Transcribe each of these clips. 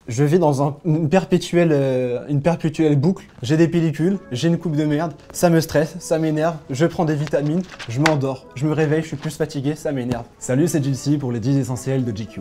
Je vis dans une perpétuelle boucle. J'ai des pellicules, j'ai une coupe de merde, ça me stresse, ça m'énerve, je prends des vitamines, je m'endors, je me réveille, je suis plus fatigué, ça m'énerve. Salut, c'est JC pour les 10 essentiels de GQ.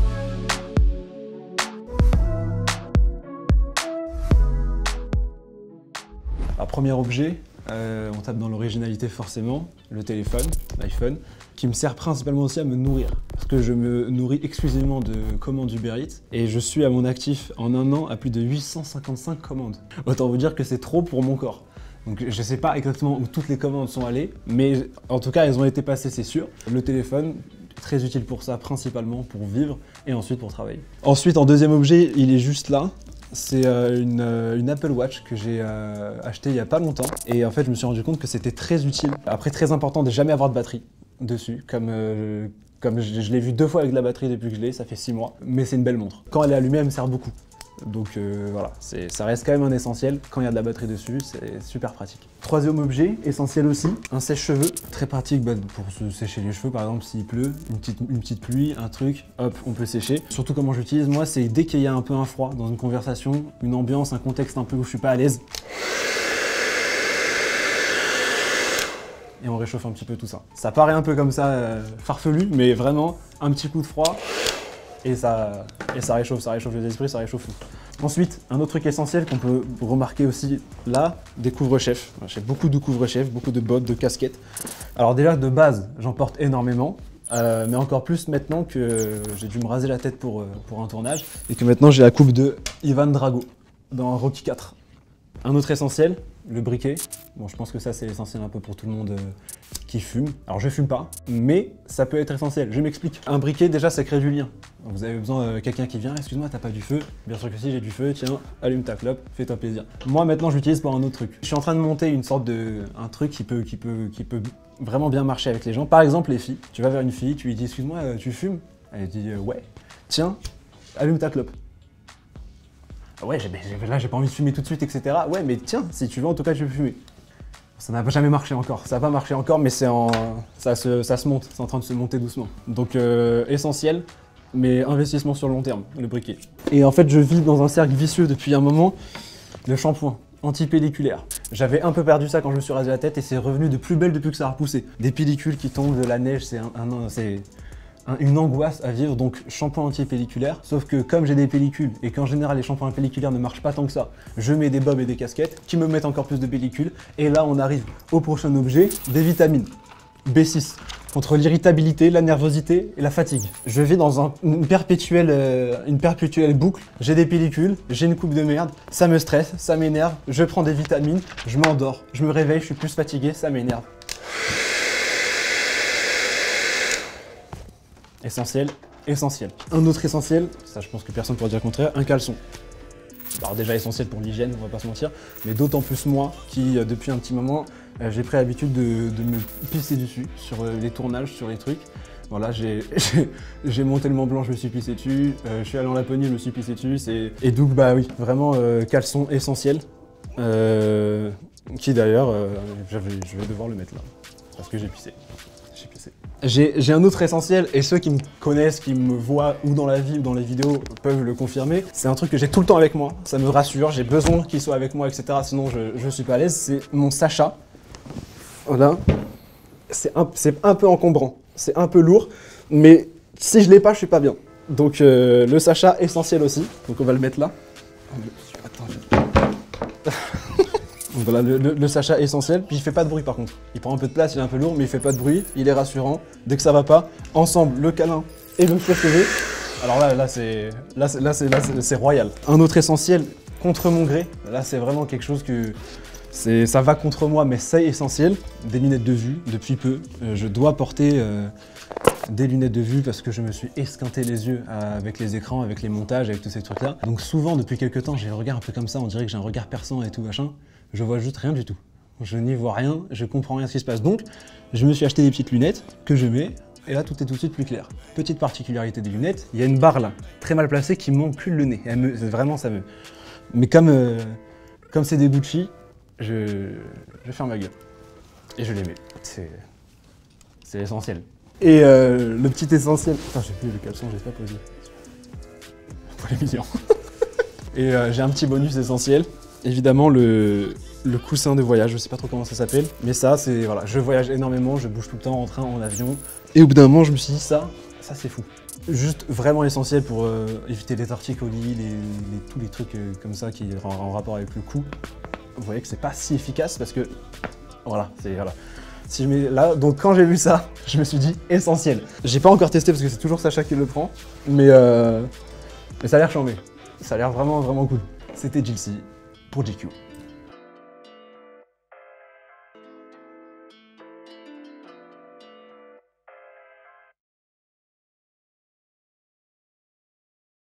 Alors, premier objet, on tape dans l'originalité forcément, le téléphone, l'iPhone, qui me sert principalement aussi à me nourrir. Parce que je me nourris exclusivement de commandes Uber Eats et je suis à mon actif en un an à plus de 855 commandes. Autant vous dire que c'est trop pour mon corps. Donc je sais pas exactement où toutes les commandes sont allées, mais en tout cas elles ont été passées, c'est sûr. Le téléphone, très utile pour ça, principalement pour vivre et ensuite pour travailler. Ensuite, en deuxième objet, il est juste là. C'est une Apple Watch que j'ai achetée il y a pas longtemps et en fait je me suis rendu compte que c'était très utile. Après, très important de jamais avoir de batterie dessus, comme je l'ai vu 2 fois avec de la batterie depuis que je l'ai, ça fait 6 mois. Mais c'est une belle montre. Quand elle est allumée, elle me sert beaucoup. Donc voilà, ça reste quand même un essentiel. Quand il y a de la batterie dessus, c'est super pratique. Troisième objet, essentiel aussi, un sèche-cheveux. Très pratique pour se sécher les cheveux, par exemple s'il pleut, une petite pluie, un truc, hop, on peut sécher. Surtout comment j'utilise, moi, c'est dès qu'il y a un peu un froid dans une conversation, une ambiance, un contexte un peu où je suis pas à l'aise. Et on réchauffe un petit peu tout ça. Ça paraît un peu comme ça, farfelu, mais vraiment, un petit coup de froid. Et ça réchauffe les esprits, ça réchauffe tout. Ensuite, un autre truc essentiel qu'on peut remarquer aussi là, des couvre-chefs. J'ai beaucoup de couvre-chefs, beaucoup de bottes, de casquettes. Alors déjà, de base, j'en porte énormément, mais encore plus maintenant que j'ai dû me raser la tête pour un tournage, et que maintenant j'ai la coupe de Ivan Drago dans Rocky 4. Un autre essentiel, le briquet. Bon, je pense que ça c'est essentiel un peu pour tout le monde qui fume. Alors je fume pas, mais ça peut être essentiel. Je m'explique. Un briquet, déjà, ça crée du lien. Vous avez besoin de quelqu'un qui vient, excuse-moi, t'as pas du feu? Bien sûr que si, j'ai du feu, tiens, allume ta clope, fais-toi plaisir. Moi maintenant, je l'utilise pour un autre truc. Je suis en train de monter une sorte un truc qui peut vraiment bien marcher avec les gens. Par exemple, les filles. Tu vas vers une fille, tu lui dis, excuse-moi, tu fumes? Elle dit, ouais. Tiens, allume ta clope. Ouais, là j'ai pas envie de fumer tout de suite, etc. Ouais, mais tiens, si tu veux, en tout cas, je vais fumer. Ça n'a jamais marché encore, ça n'a pas marché encore, mais ça se monte, c'est en train de se monter doucement. Donc essentiel, mais investissement sur le long terme, le briquet. Et en fait, je vis dans un cercle vicieux depuis un moment, le shampoing anti-pelliculaire. J'avais un peu perdu ça quand je me suis rasé la tête et c'est revenu de plus belle depuis que ça a repoussé. Des pellicules qui tombent, de la neige, c'est une angoisse à vivre, donc shampoing anti-pelliculaire. Sauf que comme j'ai des pellicules et qu'en général les shampoings pelliculaires ne marchent pas tant que ça, je mets des bobs et des casquettes qui me mettent encore plus de pellicules. Et là on arrive au prochain objet, des vitamines B6 contre l'irritabilité, la nervosité et la fatigue. Je vis dans une perpétuelle boucle. J'ai des pellicules, j'ai une coupe de merde, ça me stresse, ça m'énerve, je prends des vitamines, je m'endors, je me réveille, je suis plus fatigué, ça m'énerve. Essentiel. Un autre essentiel, ça je pense que personne ne pourra dire le contraire, un caleçon. Alors déjà essentiel pour l'hygiène, on va pas se mentir, mais d'autant plus moi qui depuis un petit moment j'ai pris l'habitude de me pisser dessus sur les tournages, sur les trucs. Voilà, j'ai monté le Mont Blanc, je me suis pissé dessus, je suis allé en Laponie, je me suis pissé dessus, et donc bah oui, vraiment caleçon essentiel, qui d'ailleurs, je vais devoir le mettre là, parce que j'ai pissé. J'ai un autre essentiel, et ceux qui me connaissent, qui me voient ou dans la vie ou dans les vidéos peuvent le confirmer. C'est un truc que j'ai tout le temps avec moi, ça me rassure, j'ai besoin qu'il soit avec moi, etc. Sinon je suis pas à l'aise, c'est mon Sacha. Voilà, c'est un peu encombrant, c'est un peu lourd, mais si je l'ai pas, je suis pas bien. Donc le Sacha essentiel aussi, donc on va le mettre là. Attends, donc voilà, le Sacha essentiel, puis il fait pas de bruit par contre. Il prend un peu de place, il est un peu lourd, mais il fait pas de bruit, il est rassurant. Dès que ça va pas, ensemble, le câlin et le sèche-cheveux. Alors là c'est royal. Un autre essentiel, contre mon gré. Là c'est vraiment quelque chose que... Ça va contre moi, mais c'est essentiel. Des lunettes de vue, depuis peu. Je dois porter des lunettes de vue parce que je me suis esquinté les yeux avec les écrans, avec les montages, avec tous ces trucs-là. Donc souvent, depuis quelques temps, j'ai le regard un peu comme ça, on dirait que j'ai un regard perçant et tout machin. Je vois juste rien du tout. Je n'y vois rien, je comprends rien à ce qui se passe. Donc, je me suis acheté des petites lunettes que je mets, et là, tout est tout de suite plus clair. Petite particularité des lunettes, il y a une barre là, très mal placée, qui m'encule le nez. Vraiment, ça me... Mais comme c'est des Gucci, je ferme ma gueule. Et je les mets. C'est essentiel. Et le petit essentiel... Putain, j'ai plus le caleçon, j'ai pas posé. Pour les millions. Et j'ai un petit bonus essentiel. Évidemment, le coussin de voyage, je sais pas trop comment ça s'appelle. Mais ça, c'est, voilà, je voyage énormément, je bouge tout le temps en train, en avion. Et au bout d'un moment, je me suis dit, ça c'est fou. Juste vraiment essentiel pour éviter les torticolis, tous les trucs comme ça qui sont en rapport avec le cou. Vous voyez que c'est pas si efficace parce que, voilà, c'est, voilà. Si je mets là, donc quand j'ai vu ça, je me suis dit essentiel. J'ai pas encore testé parce que c'est toujours Sacha qui le prend, mais ça a l'air chambé. Ça a l'air vraiment, vraiment cool. C'était Jilcy pour GQ.